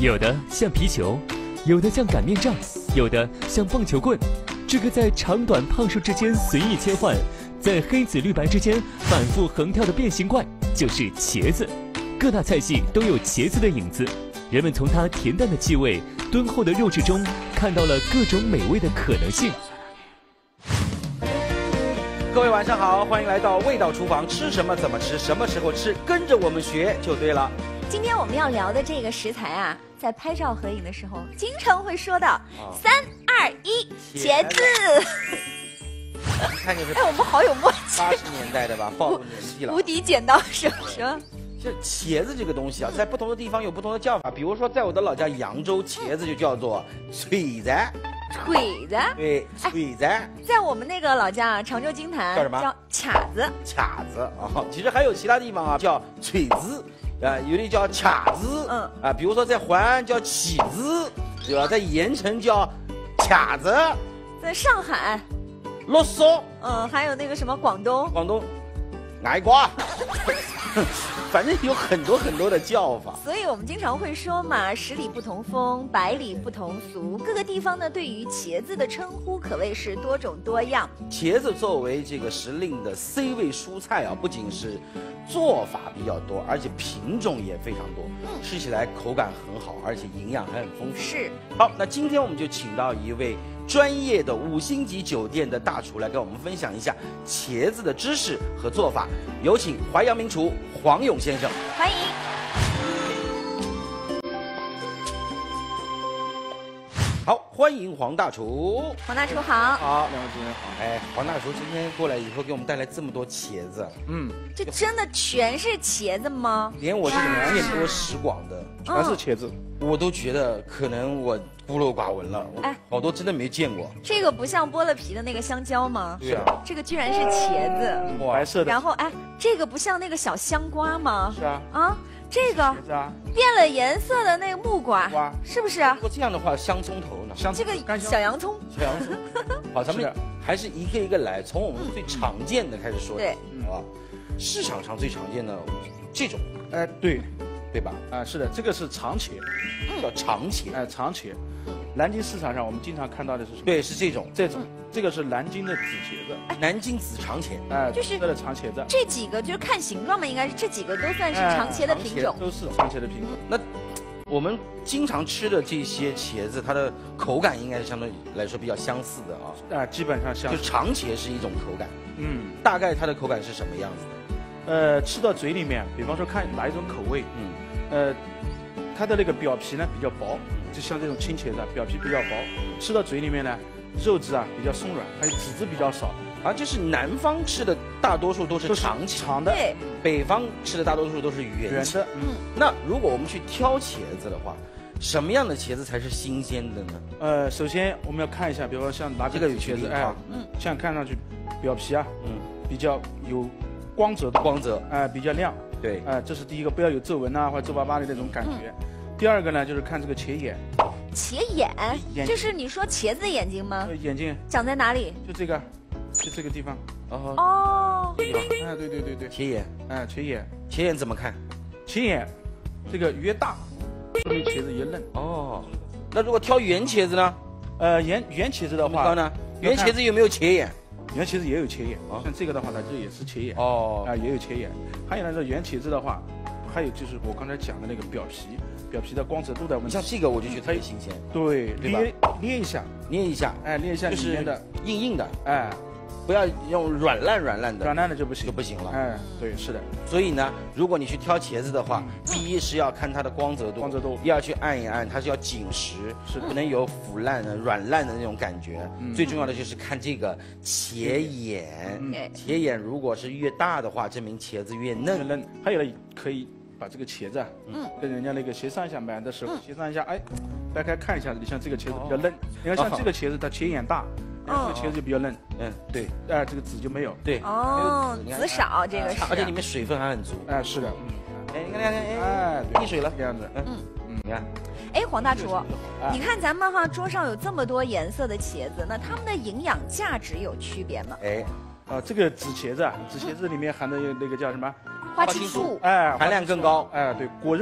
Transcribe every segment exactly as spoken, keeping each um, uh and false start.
有的像皮球，有的像擀面杖，有的像棒球棍。这个在长短胖瘦之间随意切换，在黑紫绿白之间反复横跳的变形怪，就是茄子。各大菜系都有茄子的影子，人们从它恬淡的气味、敦厚的肉质中，看到了各种美味的可能性。 各位晚上好，欢迎来到味道厨房，吃什么怎么吃，什么时候吃，跟着我们学就对了。 今天我们要聊的这个食材啊，在拍照合影的时候，经常会说到三二一，茄子。 看就是， 哎，我们好有默契。 八十年代的吧，暴露年纪了。 无敌剪刀手是吧？ 这茄子这个东西啊，在不同的地方有不同的叫法。比如说，在我的老家扬州，茄子就叫做脆子。 腿子， 对，腿子、哎， 在我们那个老家啊，常州金坛叫什么？ 叫卡子。 卡子啊，其实还有其他地方啊，叫锤子，啊，有的叫卡子，嗯，啊，比如说在淮安叫起子，对吧？在盐城叫卡子， 在上海， 啰嗦， 嗯，还有那个什么广东， 广东，矮瓜。反正有很多很多的叫法， 所以我们经常会说嘛，十里不同风，百里不同俗。各个地方呢，对于茄子的称呼可谓是多种多样。 茄子作为这个时令的 C 位蔬菜啊，不仅是做法比较多，而且品种也非常多，嗯、吃起来口感很好，而且营养还很丰富。 是。 好，那今天我们就请到一位专业的五星级酒店的大厨来跟我们分享一下茄子的知识和做法。有请淮扬名厨黄勇先生， 欢迎。 好，欢迎黄大厨。 黄大厨好。 好，两位主持人好。哎，黄大厨今天过来以后，给我们带来这么多茄子。 嗯，这真的全是茄子吗？ 连我这种见多识广的， 全是茄子， 我都觉得可能我孤陋寡闻了。哎，好多真的没见过。 这个不像剥了皮的那个香蕉吗？ 对啊， 这个居然是茄子， 白色的。 然后哎，这个不像那个小香瓜吗？ 是啊。 啊。这个变了颜色的那个木瓜，是不是？ 如果这样的话，香葱头呢？ 这个小洋葱， 小洋葱。好，咱们还是一个一个来，从我们最常见的开始说。 对， 好吧。市场上最常见的这种， 哎，对， 对吧？ 啊，是的，这个是长茄， 叫长茄， 哎，长茄。南京市场上我们经常看到的是什么？ 对，是这种， 这种，这个是南京的紫茄子， 南京紫长茄， 哎， 就是的长茄子。 这几个就是看形状嘛，应该是这几个都算是长茄的品种， 都是长茄的品种。 那我们经常吃的这些茄子，它的口感应该是相对来说比较相似的啊， 啊，基本上相似。 就长茄是一种口感， 嗯， 大概它的口感是什么样子的？呃，吃到嘴里面，比方说看哪一种口味，嗯，呃，它的那个表皮呢比较薄。就像这种青茄子，表皮比较薄，吃到嘴里面呢，肉质啊比较松软，还有籽质比较少。 啊，就是南方吃的大多数都是长长的， 对， 北方吃的大多数都是圆的。嗯，那如果我们去挑茄子的话，什么样的茄子才是新鲜的呢？ 呃，首先我们要看一下，比如说像拿这个茄子，哎，嗯，像看上去表皮啊，嗯，比较有光泽的光泽， 哎，比较亮。 对， 哎，这是第一个，不要有皱纹啊或者皱巴巴的那种感觉。第二个呢，就是看这个茄眼。 茄眼，就是你说茄子的眼睛吗？ 眼睛长在哪里？ 就这个，就这个地方。 哦。哦。 哎，对对对对。 茄眼， 哎，茄眼， 茄眼怎么看？ 茄眼，这个越大，说明茄子越嫩。 哦。那如果挑圆茄子呢？ 呃，圆圆茄子的话呢？圆茄子有没有茄眼？ 圆茄子也有茄眼。啊。像这个的话呢，这也是茄眼。哦。啊，也有茄眼。还有呢，这圆茄子的话，还有就是我刚才讲的那个表皮。表皮的光泽度的问题， 像这个我就觉得特别新鲜， 对，捏捏一下， 捏一下， 哎，捏一下里面的硬硬的， 哎， 不要用软烂软烂的， 软烂的就不行， 就不行了， 哎，对，是的。 所以呢，如果你去挑茄子的话，第一是要看它的光泽度， 光泽度， 第二去按一按，它是要紧实，是不能有腐烂的、软烂的那种感觉。最重要的就是看这个茄眼，茄眼如果是越大的话，证明茄子越嫩。 嫩，还有呢，可以。把这个茄子啊，嗯，跟人家那个协商一下，买的时候协商一下，哎，掰开看一下，你像这个茄子比较嫩，你看像这个茄子它茄眼大，这个茄子就比较嫩，嗯，对，哎，这个籽就没有， 对， 哦，籽少这个是， 而且里面水分还很足， 哎，是的，嗯， 哎，你看，你看，哎，滴水了， 这样子，嗯嗯，你看， 哎，黄大厨，你看咱们哈桌上有这么多颜色的茄子，那它们的营养价值有区别吗？ 哎， 啊，这个紫茄子啊，紫茄子里面含的那个叫什么？ 花青素， 哎， 含量更高， 哎，对，果肉呢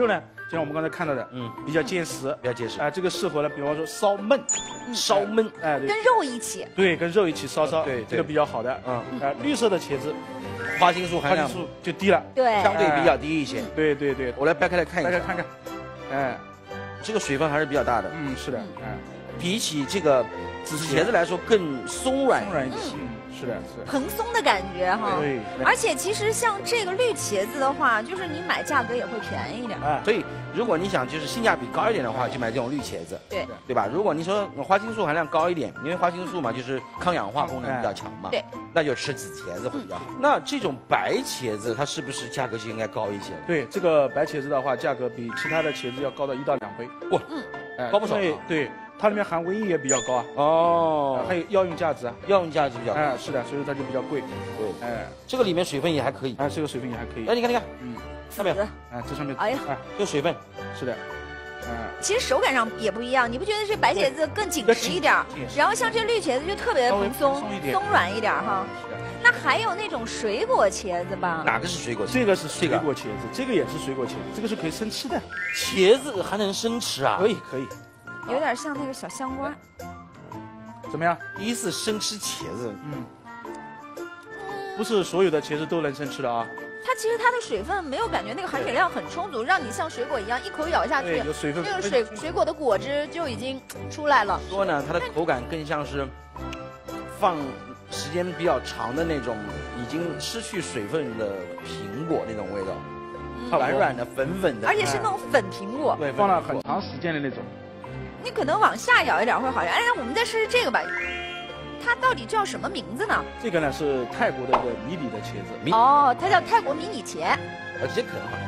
就像我们刚才看到的，嗯，比较坚实， 比较结实。 哎，这个适合呢，比方说烧焖， 烧焖， 哎，对， 跟肉一起。 对，跟肉一起烧烧， 对， 这个比较好的。嗯，哎，绿色的茄子， 花青素含量就低了， 对， 相对比较低一些。 对对对， 我来掰开来看一下， 掰开看看，哎， 这个水分还是比较大的。 嗯，是的，哎， 比起这个紫茄子来说更松软， 松软一些。是的，是蓬松的感觉哈。 对， 而且其实像这个绿茄子的话，就是你买价格也会便宜一点。 啊，所以如果你想就是性价比高一点的话，就买这种绿茄子。 对， 对吧？如果你说花青素含量高一点，因为花青素嘛，就是抗氧化功能比较强嘛。 对， 那就吃紫茄子会比较好。那这种白茄子它是不是价格就应该高一些？ 对，这个白茄子的话，价格比其他的茄子要高到一到两倍。 哇，嗯，哎，高不少。 对。它里面含维 E 也比较高啊， 哦， 还有药用价值啊， 药用价值比较高， 哎，是的，所以它就比较贵。 对，哎，这个里面水分也还可以， 哎，这个水分也还可以。 哎，你看，你看，嗯，上面， 哎，这上面， 哎呀， 哎，这个水分， 是的， 嗯，其实手感上也不一样，你不觉得这白茄子更紧实一点？然后像这绿茄子就特别蓬松、松软一点哈。那还有那种水果茄子吧？ 哪个是水果？ 这个是水果茄子，这个也是水果茄子，这个是可以生吃的。 茄子还能生吃啊？ 可以，可以。 有点像那个小香瓜， 怎么样？ 第一次生吃茄子， 嗯，不是所有的茄子都能生吃的啊。 它其实它的水分没有感觉那个含水量很充足，让你像水果一样一口咬下去， 有水分， 这个水水果的果汁就已经出来了。 说呢，它的口感更像是放时间比较长的那种已经失去水分的苹果那种味道。软软的、粉粉的， 而且是那种粉苹果， 对，放了很长时间的那种。 你可能往下咬一点会好一点。哎，我们再试试这个吧，它到底叫什么名字呢？ 这个呢是泰国的一个迷你的茄子。 哦，它叫泰国迷你茄。 呃，这可能好。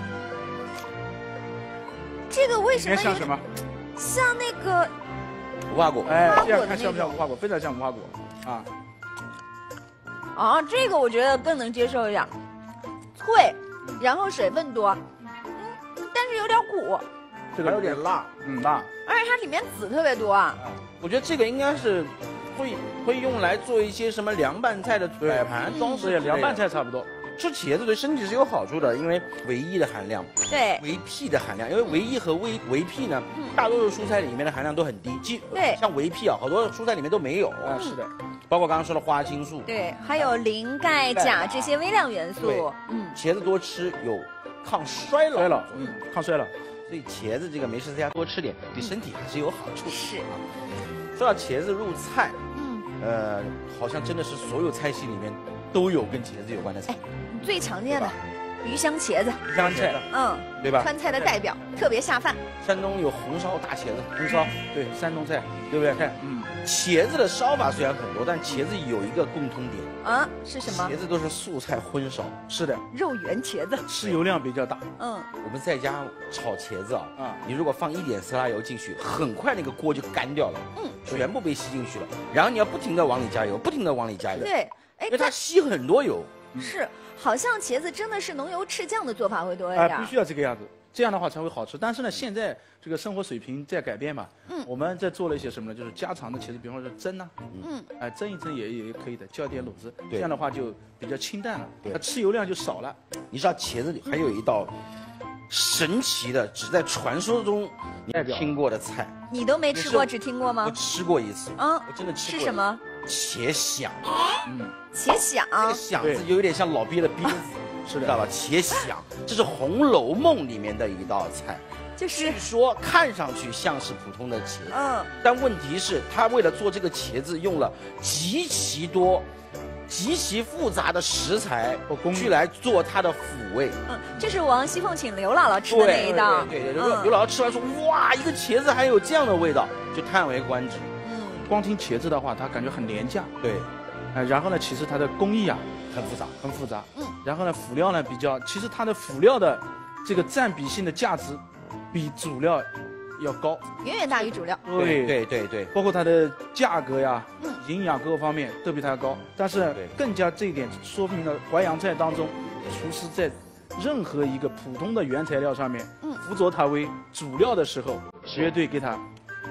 这个为什么像什么？ 像那个无花果。 哎，这样看像不像无花果？非常像无花果啊。 啊，这个我觉得更能接受一点，脆。然后水分多，嗯，但是有点苦， 这个还有点辣， 嗯辣， 而且它里面籽特别多啊。 我觉得这个应该是会会用来做一些什么凉拌菜的摆盘装饰， 凉拌菜差不多。 吃茄子对身体是有好处的，因为维 E 的含量， 对， 维 P 的含量，因为维 E 和维维 P 呢，嗯、大多数蔬菜里面的含量都很低，即对， 像维 P 啊，好多蔬菜里面都没有。 啊，是的， 包括刚刚说的花青素， 对，还有磷、钙、钾这些微量元素。 嗯，茄子多吃有抗衰老， 衰老，嗯，抗衰老。 所以茄子这个没事在家多吃点，对身体还是有好处的。 是啊， 说到茄子入菜，嗯，呃，好像真的是所有菜系里面都有跟茄子有关的菜。 最常见的鱼香茄子， 鱼香菜， 嗯， 对吧？ 川菜的代表，特别下饭。 山东有红烧大茄子， 红烧，对，山东菜，对不对？看， 嗯，茄子的烧法虽然很多，但茄子有一个共通点啊，是什么？ 茄子都是素菜荤烧， 是的， 肉圆茄子， 吃油量比较大。 嗯， 我们在家炒茄子啊，啊，你如果放一点色拉油进去，很快那个锅就干掉了，嗯，全部被吸进去了。然后你要不停的往里加油，不停的往里加油， 对， 哎，因为它吸很多油。 是，好像茄子真的是浓油赤酱的做法会多一点。 啊， 必须要这个样子，这样的话才会好吃。但是呢，现在这个生活水平在改变嘛，嗯，我们在做了一些什么呢？就是家常的茄子，比方说蒸呐，嗯，哎，蒸一蒸也也可以的，浇点卤子，这样的话就比较清淡了，它吃油量就少了。 你知道茄子里还有一道神奇的，只在传说中你听过的菜， 你都没吃过，只听过吗？ 我吃过一次， 嗯， 我真的吃过。 是什么？ 茄鲞， 嗯，茄鲞， 这个鲞字就有点像老鳖的鳖字， 是的， 知道吧？茄鲞，这是《红楼梦》里面的一道菜， 就是说看上去像是普通的茄子， 嗯， 但问题是，他为了做这个茄子，用了极其多、极其复杂的食材去来做它的抚味。 嗯，这是王熙凤请刘姥姥吃的那一道， 对对对，刘刘姥姥吃完说，哇，一个茄子还有这样的味道，就叹为观止。 光听茄子的话，它感觉很廉价。 对， 哎，然后呢，其实它的工艺啊很复杂， 很复杂。嗯，然后呢，辅料呢比较，其实它的辅料的这个占比性的价值比主料要高， 远远大于主料。 对对对对， 包括它的价格呀、嗯、营养各个方面都比它高。但是更加这一点说明了淮扬菜当中，厨师在任何一个普通的原材料上面，嗯，辅佐它为主料的时候，绝对给它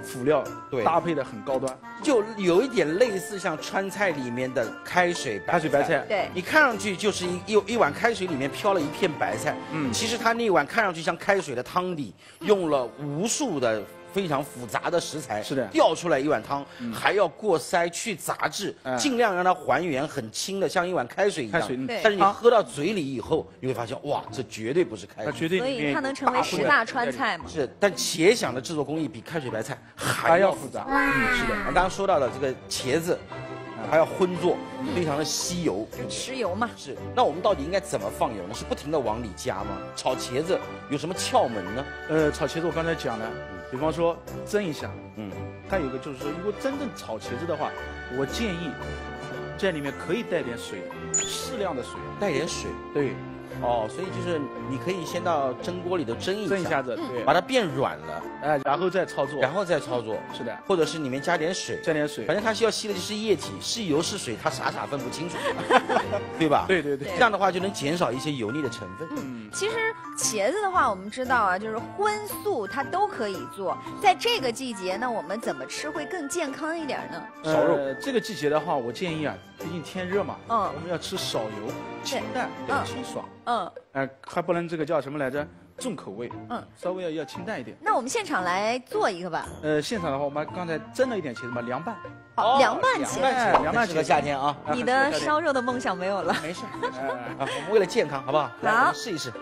辅料对搭配的很高端， 就有一点类似像川菜里面的开水白开水白菜。 对， 你看上去就是一一一碗开水里面飘了一片白菜，嗯，其实它那碗看上去像开水的汤底，用了无数的。非常复杂的食材是的， 调出来一碗汤，嗯、还要过筛去杂质，嗯、尽量让它还原很清的，像一碗开水一样。 开水， 但是你喝到嘴里以后，你会发现，哇，这绝对不是开水， 绝对所以它能成为十大川菜嘛？ 是，但茄想的制作工艺比开水白菜还要复杂。 嗯，是的。 刚刚说到的这个茄子。还要荤做，非常的吸油， 吃油嘛。 是，那我们到底应该怎么放油呢？是不停的往里加吗？炒茄子有什么窍门呢？ 呃，炒茄子我刚才讲了，比方说蒸一下，嗯，它有个就是说，如果真正炒茄子的话，我建议在里面可以带点水，适量的水， 带点水， 对。 哦，所以就是你可以先到蒸锅里头蒸一下， 蒸一下子，对， 把它变软了， 哎，然后再操作， 然后再操作， 是的， 或者是里面加点水， 加点水， 反正它需要吸的就是液体，是油是水，它傻傻分不清楚，对吧？ 对对对， 这样的话就能减少一些油腻的成分。 嗯，其实茄子的话，我们知道啊，就是荤素它都可以做，在这个季节，那我们怎么吃会更健康一点呢？ 烧肉， 呃，这个季节的话，我建议啊，毕竟天热嘛，嗯，我们要吃少油，清淡， 嗯， 清爽。 嗯， 呃，还不能这个叫什么来着？重口味，嗯，稍微要要清淡一点。 那我们现场来做一个吧。 呃，现场的话，我们刚才蒸了一点茄子嘛，凉拌。 好，凉拌茄子， 凉拌茄子，夏天啊。 你的烧肉的梦想没有了。 没事，啊，我们为了健康，好不好？ 好， 试一试。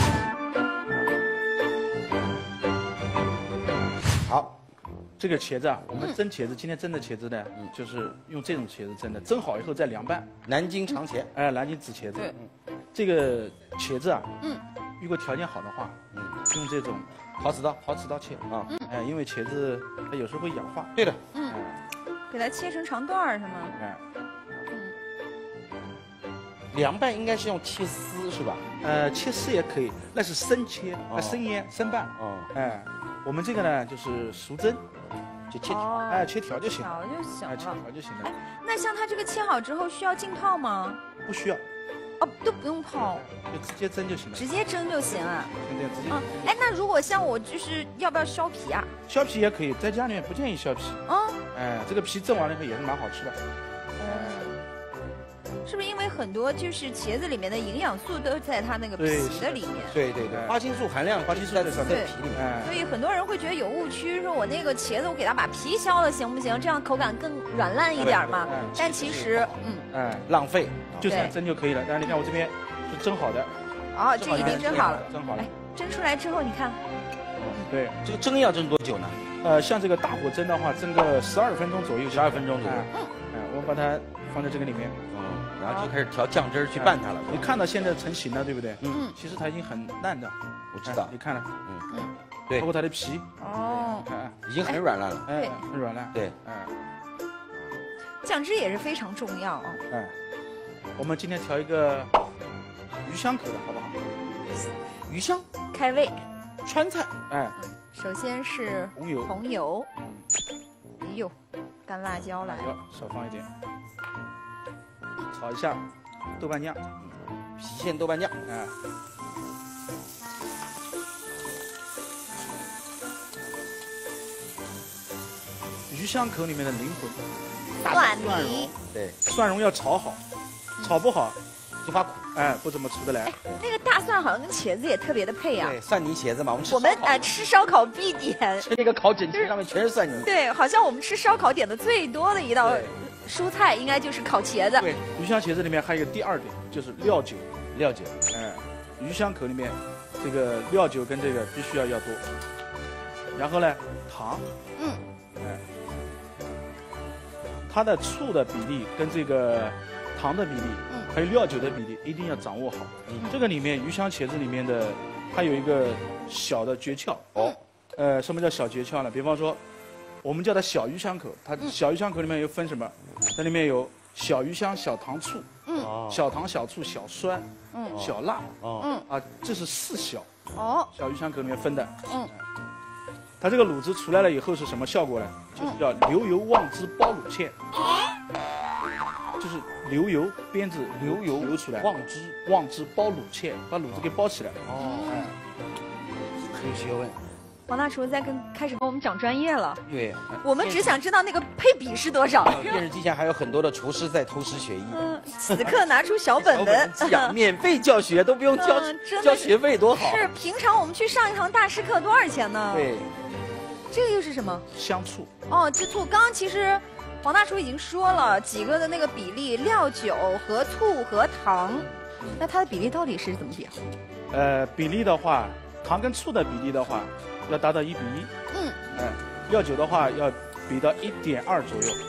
好， 这个茄子啊，我们蒸茄子，今天蒸的茄子呢，嗯，就是用这种茄子蒸的，蒸好以后再凉拌。 南京长茄， 哎，南京紫茄子。嗯，这个茄子啊，嗯。如果条件好的话，嗯，用这种陶瓷刀， 陶瓷刀切啊，嗯，哎，因为茄子它有时候会氧化。 对的， 嗯，给它切成长段儿是吗？哎， 嗯，凉拌应该是用切丝是吧？ 呃，切丝也可以，那是生切，啊，生腌、生拌。哦，哎，我们这个呢就是熟蒸，就切条，哎，切条就行了， 条就行了， 切条就行了。 那像它这个切好之后需要浸泡吗？ 不需要。 哦，都不用泡， 就直接蒸就行了。 直接蒸就行啊。 直接直接。 嗯，哎，那如果像我就是要不要削皮啊？ 削皮也可以，在家里面不建议削皮。嗯。哎，这个皮蒸完了以后也是蛮好吃的。 嗯。是不是因为很多就是茄子里面的营养素都在它那个皮的里面？ 对对对，花青素含量，花青素在在皮里面。 所以很多人会觉得有误区，说我那个茄子我给它把皮削了行不行？这样口感更软烂一点嘛。但其实，嗯， 哎，浪费。 就这样蒸就可以了，但是你看我这边是蒸好的。 哦，这已经蒸好了。 蒸好了。哎， 蒸出来之后你看。 对， 这个蒸要蒸多久呢？ 呃，像这个大火蒸的话，蒸个十二分钟左右。 十二分钟左右。 嗯。 哎，我把它放在这个里面。 嗯。然后就开始调酱汁去拌它了。 你看到现在成型了，对不对？嗯。其实它已经很烂的。 我知道。 你看了。嗯嗯。对。 包括它的皮。 哦。 看， 已经很软烂了。 对。 很软烂。 对。 哎。 酱汁也是非常重要哦。 哎。我们今天调一个鱼香口的好不好？ 鱼香开胃， 川菜。 哎， 首先是红油， 红油，哎呦，干辣椒来了， 少放一点，炒一下豆瓣酱， 郫县豆瓣酱，哎， 鱼香口里面的灵魂。 蒜泥， 对， 蒜蓉要炒好，炒不好就发苦， 哎，不怎么出得来。 那个大蒜好像跟茄子也特别的配啊。 对，蒜泥茄子嘛，我们吃我们哎吃烧烤必点， 吃那个烤整齐上面全是蒜泥。 对，好像我们吃烧烤点的最多的一道蔬菜应该就是烤茄子。 对，鱼香茄子里面还有第二点就是料酒， 料酒， 哎，鱼香口里面这个料酒跟这个必须要要多。然后呢，糖，嗯，哎。它的醋的比例跟这个糖的比例，嗯，还有料酒的比例一定要掌握好。嗯，这个里面鱼香茄子里面的，它有一个小的诀窍哦。呃，什么叫小诀窍呢？比方说，我们叫它小鱼香口，它小鱼香口里面又分什么？它里面有小鱼香、小糖醋，嗯，小糖、小醋、小酸，嗯，小辣，哦，嗯，啊，这是四小。哦，小鱼香口里面分的，嗯。它这个卤汁出来了以后是什么效果呢？就是叫流油旺汁包卤芡，就是流油鞭子流油流出来， 旺汁旺汁包卤芡，把卤汁给包起来。 哦，哎，很有学问。 王大厨在跟开始跟我们讲专业了。 对， 我们只想知道那个配比是多少。 电视机前还有很多的厨师在偷师学艺。 嗯，此刻拿出小本本， 讲免费教学都不用交交学费，多好。 是，平常我们去上一堂大师课多少钱呢？ 对， 这个又是什么？ 香醋。 哦，这醋，刚刚其实黄大厨已经说了几个的那个比例，料酒和醋和糖，那它的比例到底是怎么比啊？ 呃，比例的话，糖跟醋的比例的话，要达到一比一。嗯。哎、呃，料酒的话要比到一点二左右。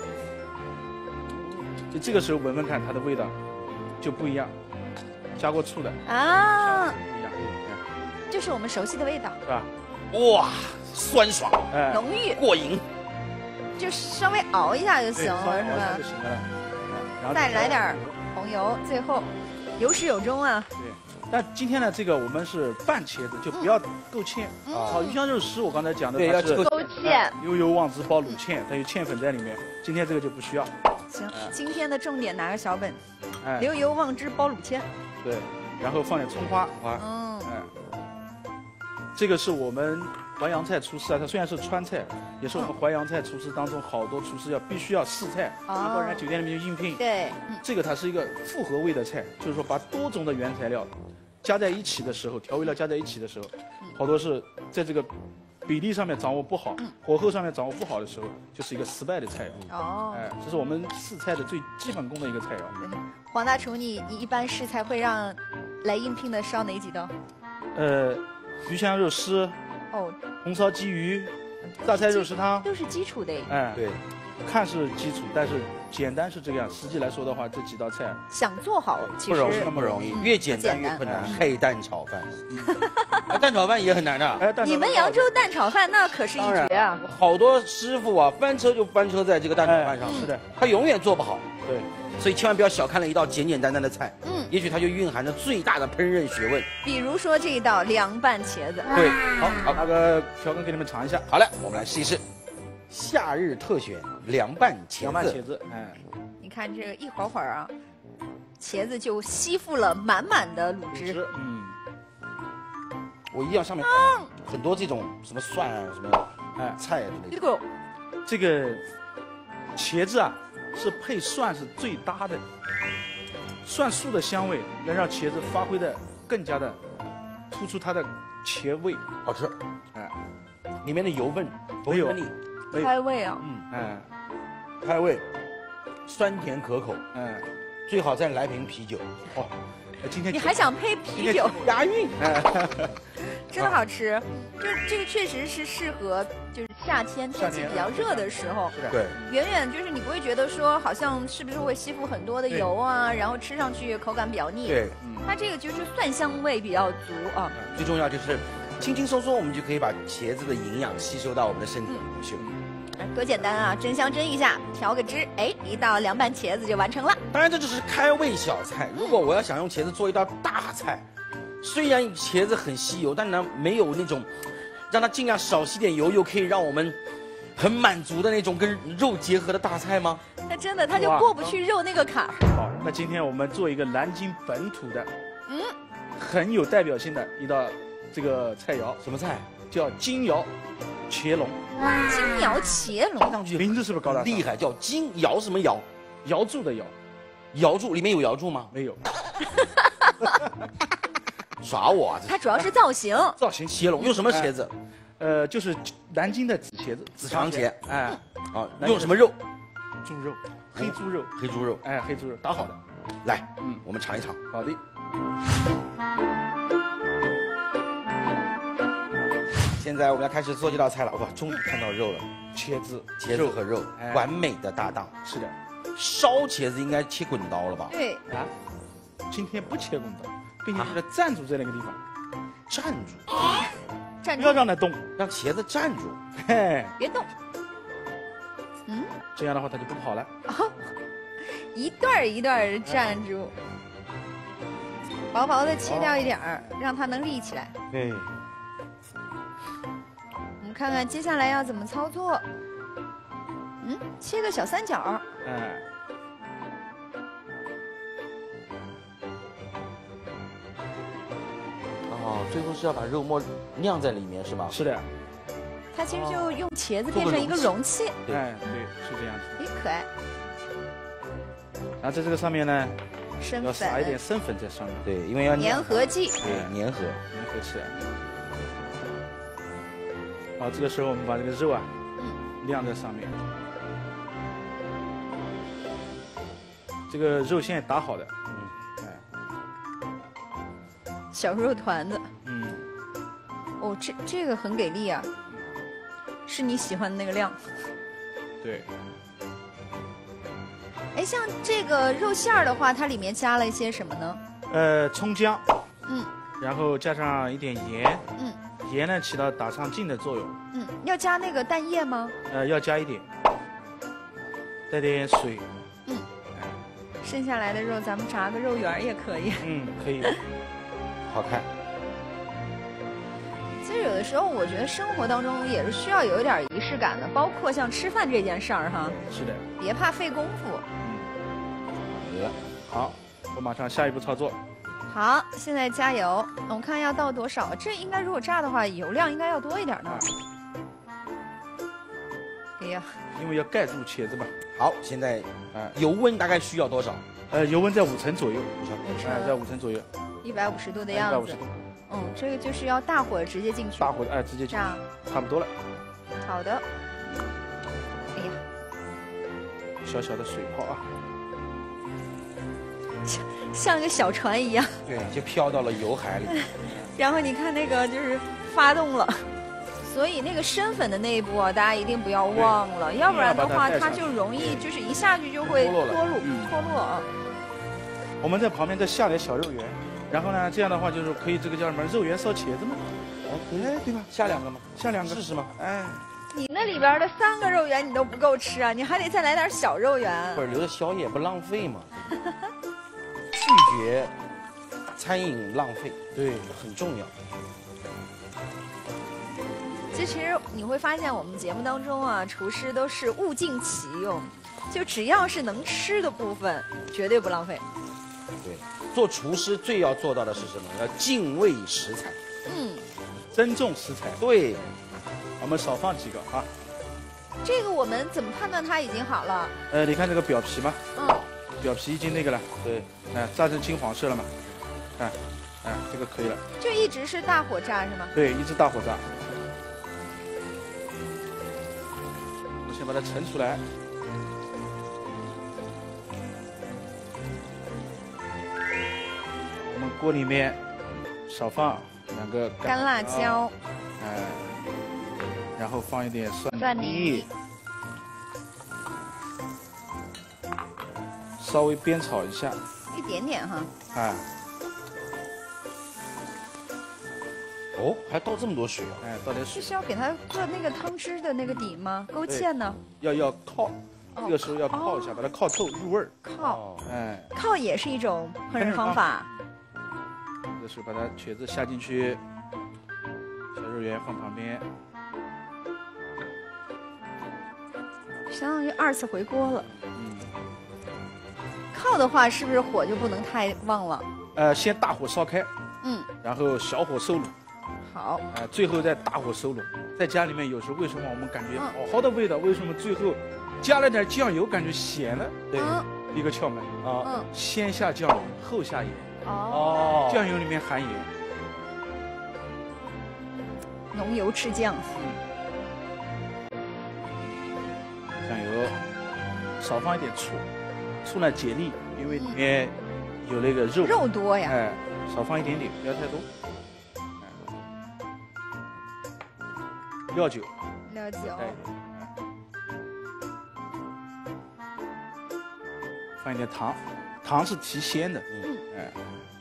就这个时候闻闻看它的味道就不一样，加过醋的啊， 不一样， 就是我们熟悉的味道， 是吧？ 哇，酸爽， 哎，浓郁， 过瘾， 就稍微熬一下就行了，是吧？ 就行了。 然后再来点红油，最后有始有终啊。 对。但今天呢，这个我们是拌茄子，就不要勾芡。 嗯、 啊，鱼香肉丝我刚才讲的， 对，要是勾芡， 牛油旺汁包卤芡，它有芡粉在里面。今天这个就不需要。 行，今天的重点拿个小本，哎，牛油旺汁包卤芡。 对，然后放点葱花啊，嗯，哎，这个是我们淮扬菜厨师啊，它虽然是川菜，也是我们淮扬菜厨师当中好多厨师要必须要试菜，然后人家酒店里面就应聘。 对， 这个它是一个复合味的菜，就是说把多种的原材料加在一起的时候，调味料加在一起的时候，好多是在这个比例上面掌握不好，火候上面掌握不好的时候，就是一个失败的菜肴。哦，哎，这是我们试菜的最基本功的一个菜肴。 黄大厨，你你一般试菜会让来应聘的烧哪几道？ 呃，鱼香肉丝，哦，红烧鲫鱼，榨菜肉丝汤， 都是基础的。 哎，对，看是基础，但是简单是这个样。实际来说的话，这几道菜想做好其实不容易，那么容易，越简单越困难。黑蛋炒饭，蛋炒饭也很难的。 你们扬州蛋炒饭那可是一绝啊！ 好多师傅啊，翻车就翻车在这个蛋炒饭上， 是的， 他永远做不好。 对。 所以千万不要小看了一道简简单单的菜，嗯，也许它就蕴含着最大的烹饪学问。 比如说这一道凉拌茄子， 对，好，好， 那个朴根给你们尝一下。 好嘞，我们来试一试，夏日特选凉拌茄子。 凉拌茄子，哎， 你看这个一会儿会儿啊，茄子就吸附了满满的卤汁。嗯， 我一样上面很多这种什么蒜啊，什么哎菜啊之类的。 这个这个茄子啊。是配蒜是最搭的，蒜素的香味能让茄子发挥的更加的突出它的茄味， 好吃。哎，里面的油分没有， 开胃啊， 嗯，哎，开胃，酸甜可口，哎，最好再来瓶啤酒。哦， 今天你还想配啤酒？ 押韵， 真的好吃。就这个确实是适合，就是夏天天气比较热的时候。 对， 远远就是你不会觉得说好像是不是会吸附很多的油啊，然后吃上去口感比较腻。 对， 它这个就是蒜香味比较足啊。 最重要就是轻轻松松，我们就可以把茄子的营养吸收到我们的身体里面去。 多简单啊！蒸香蒸一下，调个汁，哎，一道凉拌茄子就完成了。 当然，这只是开胃小菜。如果我要想用茄子做一道大菜，虽然茄子很吸油，但呢没有那种让它尽量少吸点油，又可以让我们很满足的那种跟肉结合的大菜吗？ 那真的，它就过不去肉那个坎儿。 好，那今天我们做一个南京本土的，嗯，很有代表性的一道这个菜肴。 什么菜？ 叫金瑶茄龙。 金瑶茄龙， 上去名字是不是高大上？ 厉害，叫金瑶什么瑶？ 瑶柱的瑶， 瑶柱里面有瑶柱吗？ 没有。 耍我啊！ 它主要是造型。 造型茄龙用什么茄子？ 呃，就是南京的紫茄子， 紫长茄。 哎， 啊，用什么肉？ 猪肉，黑猪肉， 黑猪肉。 哎，黑猪肉打好的。 来，嗯，我们尝一尝。 好的。 现在我们要开始做这道菜了，哇，终于看到肉了， 茄子、 茄子和肉，哎、完美的搭档。 是的， 烧茄子应该切滚刀了吧？ 对啊，今天不切滚刀，并且给它站住在那个地方， 站住， 站住， 不要让它动， 让茄子站住， 嘿， 别动。 嗯，这样的话它就不跑了。 哦，一段一段站住，薄薄的切掉一点儿，哦、让它能立起来。 对。 看看接下来要怎么操作。嗯，切个小三角。哎。 哦，最后是要把肉末酿在里面是吧？ 是的。 它其实就用茄子变成一个容器。 哎，对，是这样子。 也可爱。 然后在这个上面呢， 生粉要撒一点生粉在上面。 对，因为要粘合剂。 对，粘合， 粘合起来。好，这个时候我们把这个肉啊，嗯，晾在上面。这个肉现在打好的，嗯， 哎，小肉团子， 嗯， 哦，这这个很给力啊，是你喜欢的那个量， 对。 哎，像这个肉馅儿的话，它里面加了一些什么呢？ 呃，葱姜， 嗯， 然后加上一点盐， 嗯， 盐呢起到打上劲的作用， 嗯，要加那个蛋液吗？ 呃，要加一点，带点水。 剩下来的肉，咱们炸个肉圆也可以。 嗯，可以， 好看。 其实有的时候，我觉得生活当中也是需要有一点仪式感的，包括像吃饭这件事儿哈。 是的。 别怕费功夫。 嗯。 好，我马上下一步操作。 好，现在加油。我们看要倒多少？这应该如果炸的话，油量应该要多一点呢。哎呀。 因为要盖住茄子嘛。 好，现在呃油温大概需要多少？ 呃，油温在五成左右， 五成， 五成， 哎，在五成左右， 一百五十度的样子。一百五十度。嗯，这个就是要大火直接进去。 大火的，哎，直接进去。 炸。 差不多了。 好的。哎呀， 小小的水泡啊， 像像一个小船一样。 对，就飘到了油海里。 然后你看那个就是发动了。所以那个生粉的那一步啊，大家一定不要忘了，要不然的话，它就容易就是一下去就会脱落、脱落啊。 我们在旁边再下点小肉圆，然后呢，这样的话就是可以这个叫什么肉圆烧茄子吗？ 哎，对吧？下两个吗？ 下两个试试吗？哎， 你那里边的三个肉圆你都不够吃啊，你还得再来点小肉圆。 不是留着宵夜不浪费嘛？拒绝餐饮浪费，对，很重要。 其实你会发现，我们节目当中啊，厨师都是物尽其用，就只要是能吃的部分，绝对不浪费。 对，做厨师最要做到的是什么？要敬畏食材， 嗯， 珍重食材。 对， 我们少放几个啊。 这个我们怎么判断它已经好了？ 呃，你看这个表皮嘛， 嗯， 表皮已经那个了， 对， 哎，炸成金黄色了嘛，哎，哎，这个可以了。 就一直是大火炸是吗？ 对，一直大火炸。先把它盛出来，我们锅里面少放两个干辣椒， 哎，然后放一点蒜蒜泥， 稍微煸炒一下， 一点点哈， 哎， 哦，还倒这么多水啊？ 哎，倒点水。 是要给它做那个汤汁的那个底吗？勾芡呢？ 要要靠，这个时候要靠一下，把它靠透入味儿。 靠， 哎， 靠也是一种烹饪方法。 这时候把它茄子下进去，小肉圆放旁边， 相当于二次回锅了。 嗯。 靠的话，是不是火就不能太旺了？ 呃，先大火烧开， 嗯， 然后小火收卤。 好， 啊、呃，最后再大火收拢。在家里面有时候为什么我们感觉好好的味道，为什么最后加了点酱油感觉咸了？对，嗯、一个窍门啊，嗯、先下酱油，后下盐。哦，酱油里面含盐。 浓油赤酱。 嗯。酱油，少放一点醋，醋呢解腻，因为里面有那个肉。 肉多呀。 哎，少放一点点，不要太多。料酒， 料酒， 放一点糖，糖是提鲜的，嗯，哎，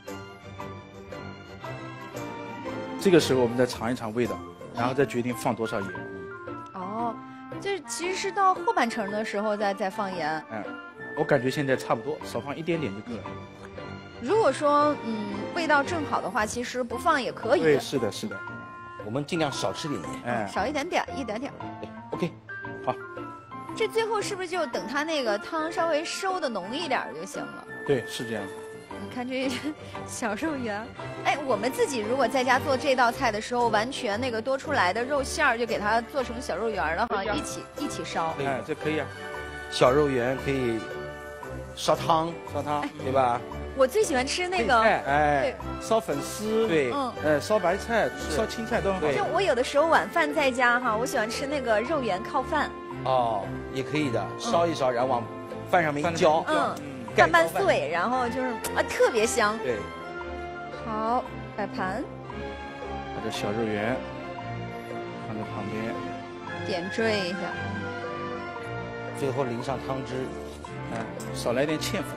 这个时候我们再尝一尝味道，然后再决定放多少盐。 哦，就是其实是到后半程的时候再再放盐。 嗯，我感觉现在差不多，少放一点点就够了。 如果说嗯味道正好的话，其实不放也可以。 对，是的，是的。 我们尽量少吃点盐， 哎，少一点点，一点点。 对 ，OK， 好。 这最后是不是就等它那个汤稍微收的浓一点就行了？ 对，是这样。 你看这小肉圆，哎，我们自己如果在家做这道菜的时候，完全那个多出来的肉馅儿就给它做成小肉圆了哈，一起一起烧。 哎，这可以啊。 小肉圆可以烧汤， 烧汤， 对吧？ 我最喜欢吃那个， 哎，烧粉丝， 对， 嗯， 呃，烧白菜、烧青菜都很好。 就我有的时候晚饭在家哈，我喜欢吃那个肉圆靠饭。 哦，也可以的，烧一烧，然后往饭上面一浇， 嗯，拌拌碎，然后就是啊，特别香。 对， 好，摆盘。 把这小肉圆放在旁边， 点缀一下， 最后淋上汤汁， 嗯，少来点芡粉。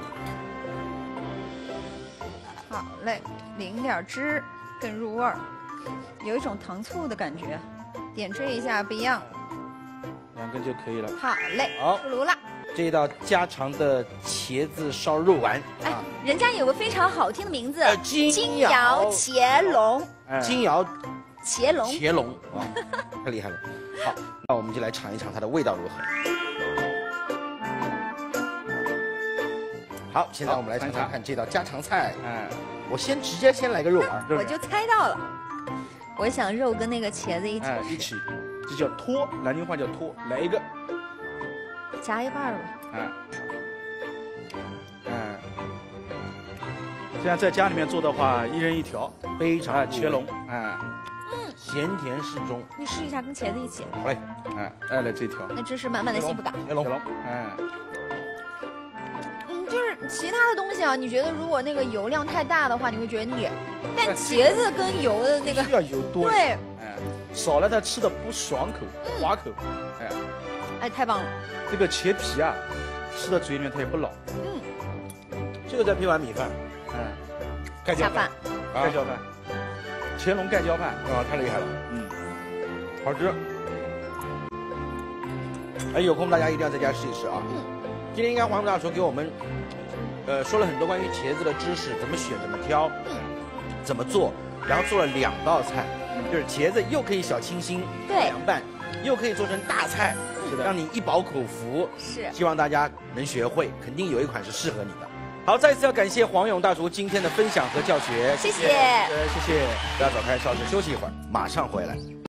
好嘞，淋点汁更入味儿，有一种糖醋的感觉，点缀一下不一样。 两根就可以了。 好嘞， 好， 出炉了。 这一道家常的茄子烧肉丸， 哎，人家有个非常好听的名字， 呃、金金瑶茄龙， 金瑶茄龙， 茄龙，哇，太厉害了。好，那我们就来尝一尝它的味道如何。好，现在我们来尝尝看这道家常菜。哎，我先直接先来个肉丸， 我就猜到了。我想肉跟那个茄子一起， 哎，一起，这叫拖，南京话叫拖，来一个， 夹一半吧。 哎，哎，这样在家里面做的话，一人一条， 非常茄龙，哎， 嗯， 咸甜适中。 你试一下跟茄子一起。 好嘞， 哎，爱了这条， 那芝士满满的幸福感。 茄龙， 茄龙，哎。 就是其他的东西啊，你觉得如果那个油量太大的话，你会觉得腻。但茄子跟油的那个需要油多， 对， 哎，少了它吃的不爽口、滑口，哎， 哎，太棒了。 这个茄皮啊，吃到嘴里面它也不老。 嗯， 这个再配碗米饭， 哎， 盖浇饭， 盖浇饭，乾隆盖浇饭， 啊，太厉害了， 嗯， 好吃。哎，有空大家一定要在家试一试啊。 嗯。 今天应该黄大厨给我们，呃，说了很多关于茄子的知识，怎么选，怎么挑，怎么做，然后做了两道菜，就是茄子又可以小清新凉拌，又可以做成大菜，是的，让你一饱口福。 是， 希望大家能学会，肯定有一款是适合你的。好，再次要感谢黄勇大厨今天的分享和教学， 谢谢， 呃，谢谢，不要走开，稍事休息一会儿，马上回来。